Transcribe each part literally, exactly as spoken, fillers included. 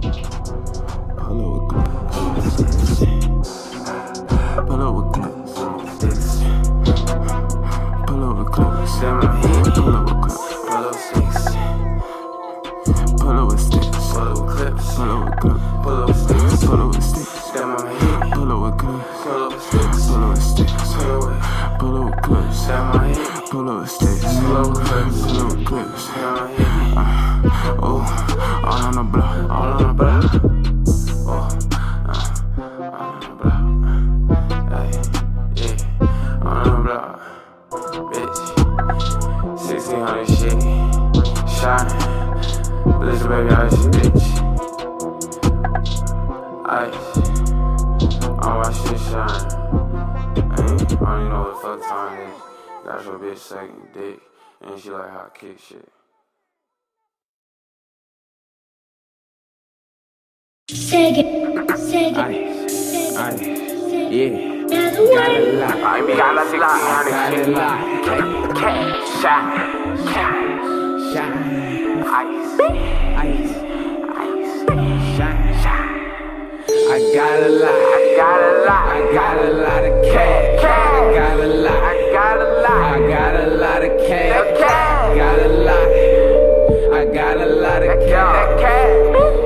Kick shit. Sega, Sega, Ice, yeah. That's the one. I mean, got a lot, got a lot. Cash, shine, shine, shine. Ice, ice, ice, shine, shine. I got a lot, I got a lot, I got a lot of cash. I got a lot, I got a lot, I got a lot of cash. Got a lot, I got a lot of cash.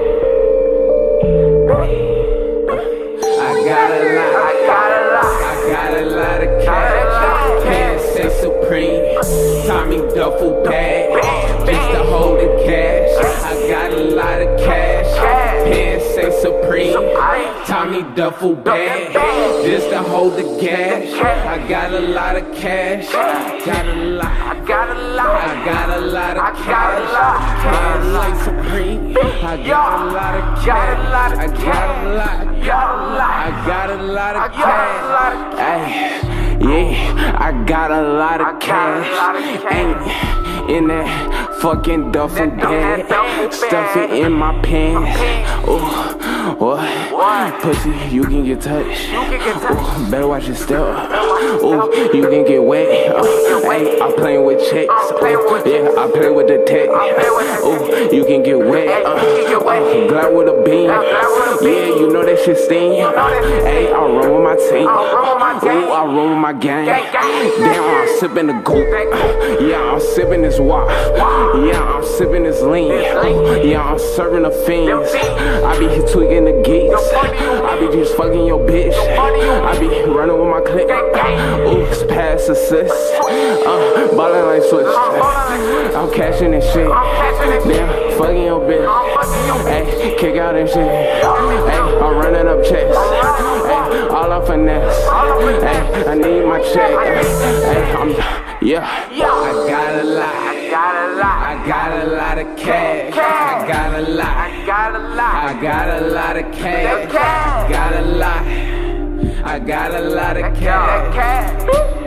I got a lot, I got a lot, I got a lot of cash. Pants say Supreme, Tommy duffel bag, just to hold the cash. I got a lot of cash. Pants say Supreme, Tommy duffel bag, just to hold the gas. I got a lot of cash. Got a lot, I got a lot, I got a lot of cash. Pants say Supreme, I got a lot of cash. I got a lot, I got a lot of cash. Ay, yeah, I got a lot of cash. Ain't in that fucking duffel bag. Stuff it in my pants. Ooh, what? Pussy, you can get touched. Ooh, better watch your step. Ooh, you can get wet. Uh, ay, I'm playing with chicks. Ooh, yeah, I play with the tech. Ooh, you can get wet. Uh, uh, glad with a beam. Yeah, you know that shit sting. Hey, I run with my team. Ooh, I run with my gang. Damn, I'm sipping the goop. Yeah, I'm sipping this wop. Yeah, I'm sipping this lean. Yeah, I'm serving the fiends. I be tweaking the geeks. I be just fucking your bitch. I be running with my clique. Ooh, it's pass assist. Uh, ballin' like switch. I'm cashing this shit. Damn, fucking your bitch. Hey, kick out and shit. Hey, I'm running up checks. Hey, all up finesse. Hey, I need my check. Hey, I'm, yeah. I got a lot. I got a lot. I got a lot of cash. I got a lot. I got a lot. I got a lot of cash. Got a lot. I got a lot of cash.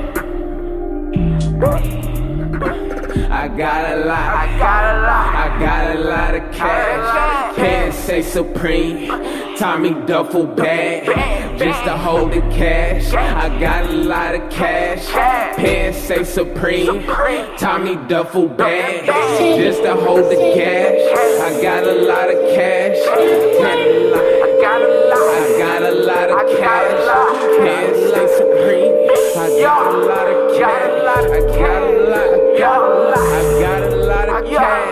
I got a lot, I got a lot, I got a lot of cash. Pants say Supreme, Tommy duffel bag, just to hold the cash. I got a lot of cash. Pants say Supreme, Tommy duffel bag, just to hold the cash. I got a lot of cash. Got a lot, I got a lot, I got a lot of cash. Pants say Supreme, I got a lot of cash. I got a lot, I got a lot, I got a lot of cash.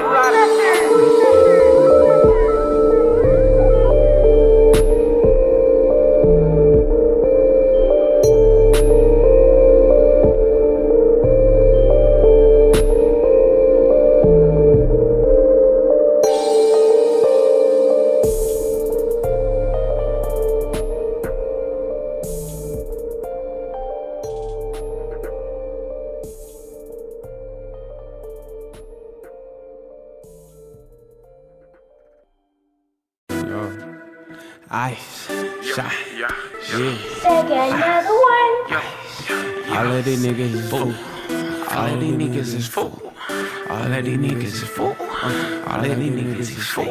Ice, shine, yeah. Sega, another one. All of these niggas is fool. All of these niggas is fool. All of these niggas is fool. All of these niggas is fool.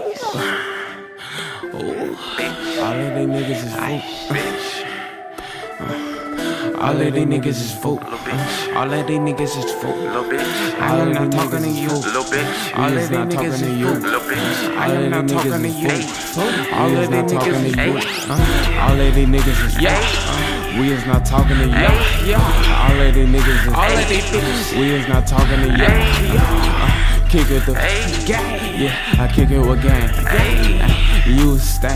All of these niggas is fool. All of these niggas is fool. All of these niggas is fool. I am not talking to you. All of these niggas is fool. I am not talking to you. All of these niggas is fool. All of these niggas is fool. We is not talking to you. All of these niggas is all of these niggas. We is not talking to you. Uh, kick it the yeah, I kick it with gang. You stay.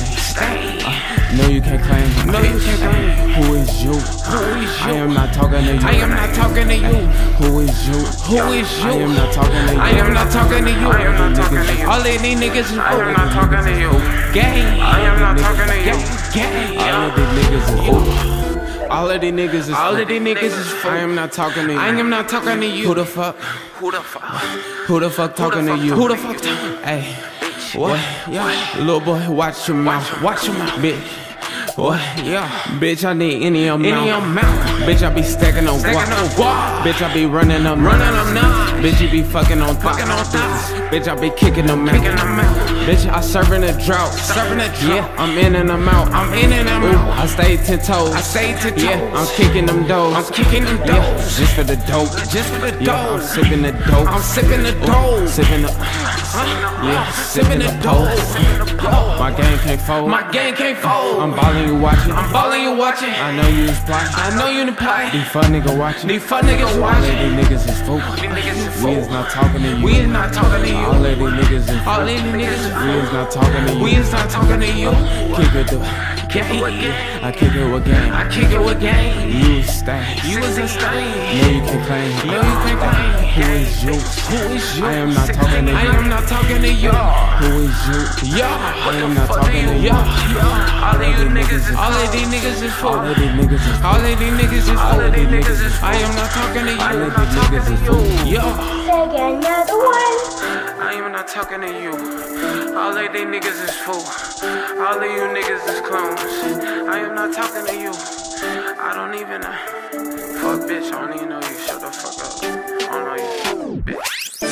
Uh, no, you can't claim him. No, you can't claim. Who is you? Who is you? I am not talking to you. I am not talking to you. Who is you? Who is you? I am not talking to you. I am not talking to you. I am not talking to you. All of these niggas is I am not talking to you. Gang. I am not talking to you. Gang. All of these niggas is fool. All of these niggas is all of these niggas is fool. I am not talking to you. I am not talking to you. Who the fuck? Who the fuck? Who the fuck talking to you? Who the fuck? Hey. What? Yeah. Little boy, watch your mouth. Watch your mouth, bitch. What? Yeah. Bitch, I need any of them. Any of them. Bitch, I be stacking on guap. Bitch, I be running them. Running them now. Bitch, you be fucking on fucking on thoughts. Bitch, I be kicking them out. Kicking them out. Bitch, I serving a drought. Serving a drought. Yeah, I'm in and I'm out. I'm in and I'm out. I stay ten toes. I stay ten toes. Yeah, I'm kicking them doors. I'm kicking them doors. Yeah, just for the dope. Just for the dope. Yeah, I'm sipping the dope. I'm sipping the dope. Sipping the. Yeah, sipping the dope. My game can't fold. My game can't fold. I'm balling, you watching. I'm balling, you watching. I know you is plotting. I know you in the plot. These fun niggas watching. These fun niggas watching. All of these niggas is focused. We is not talking to you. We is not talking to you. All of these niggas is focused. All of these niggas is focused. We is not talking to you. We is not talking to you. Kick it through. Gang. I kick it with gang. I kick it with gang. You was stained. You was a stain. No, you can't claim. No, you can't claim. Who is you? Who is you? I am not talking to you. I am not talking to you. Who is you? Yeah. I am not talking to you. All of you niggas is all of these niggas is fool. All of these niggas is all of these niggas is all of these niggas is I am not talking to you. I am not talking to you. Yo. Take another one. I am not talking to you. All of these niggas is fool. All of you niggas is clones. I am not talking to you. I don't even know. Fuck bitch, I don't even know you. Shut the fuck up. I don't know you, bitch.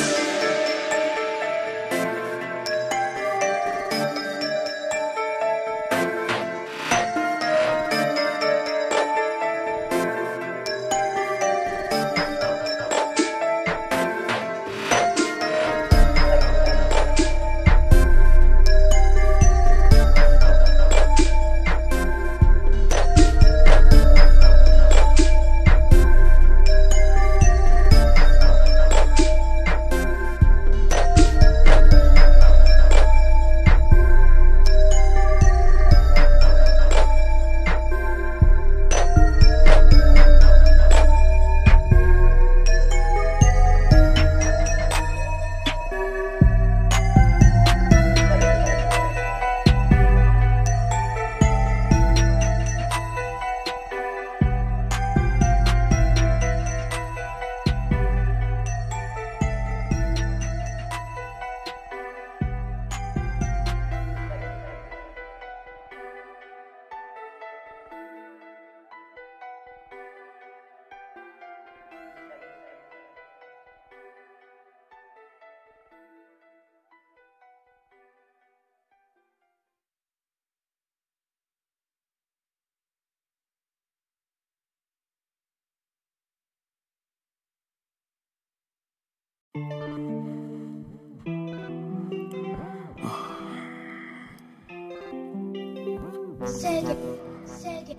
Second, second,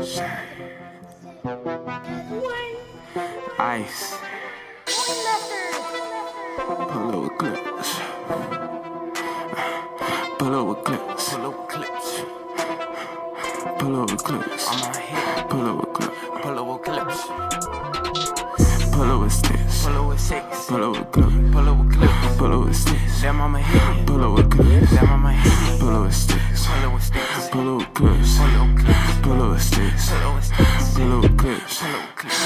one. Ice. Pull over clips. Pull over clips. Pull over clips. Pull over clips. On my head. Pull over clips. Pull over clips. Pull over sticks. Pull over six. Pull over clips. Pull over clips. Pull over sticks. Damn, I'm a hit. Pull over clips. Damn, I'm a hit. Pull over sticks. Pull over sticks. Pull over clips. Pull over clips. Pull over sticks. Pull over sticks. Pull over clips. Pull over clips.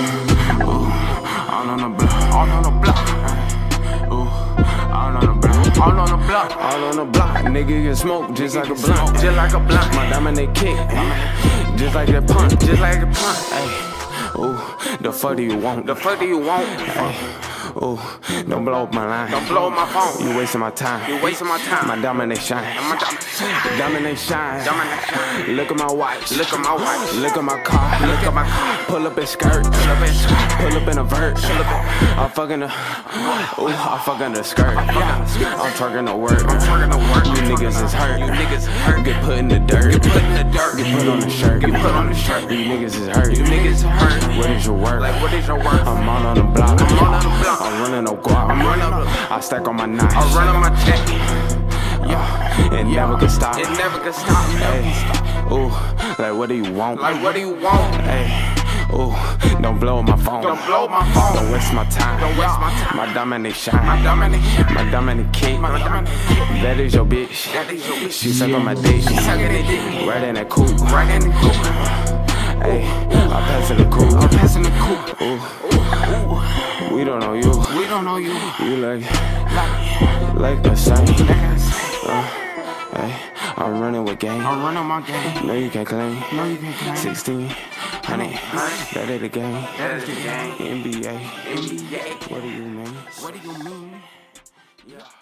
All on the block. All on the block. All on the block. All on the block. All on the block. Nigga get smoked just like a blunt. Just like a blunt. My diamond they kick. Just like that punch. Just like a punch. Ay. Ooh, the fuck do you want? The fuck do you want? Ay. Ooh, don't blow up my line. Don't blow up my phone. You wasting my time. You wasting my time. My diamond they shine. My diamond shine. Diamond they shine. Diamond they shine. Look at my watch. Look at my watch. Look at my car. Look at my car. Pull up in skirt. Pull up in skirt. Pull up in a vert. Pull up in. I'm fucking the. Ooh, I'm fucking the skirt. I'm twerking the work. I'm twerking the work. You niggas is hurt. You niggas is hurt. Get put in the dirt. Get put in the dirt. Get put on the shirt. Get put on the shirt. You niggas is hurt. You niggas is hurt. What is your work? Like what is your work? I'm on on the block. I'm on on the block. I'm running no guap. I'm running up. I stack on my knife. I run on my check. Yeah, it never can stop. It never can stop. Hey, ooh, like what do you want? Like what do you want? Hey, ooh, don't blow up my phone. Don't blow up my phone. Don't waste my time. Don't waste my time. My diamond they shine. My diamond they shine. My diamond they kick. My diamond they kick. That is your bitch. That is your bitch. She suck on my dick. She suck at it dick. Right in that coupe. Right in the coupe. Hey, I'm passing the coupe. I'm passing the coupe. Ooh, ooh, we don't know you. We don't know you. You like, Like, like the same. like I say. Uh, hey, I'm running with game. I'm running my game. No, you can't claim. No, you can't claim. sixteen hundred. That ain't the game. That is the game. N B A. N B A. What do you mean? What do you mean? Yeah.